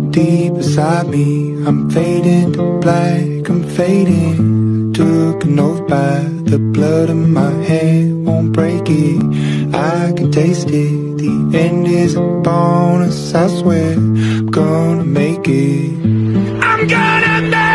deep inside me. I'm fading to black, I'm fading. Took an oath by the blood in my head, won't break it. I can taste it, the end is a bonus. I swear I'm gonna make it. I'm gonna make it.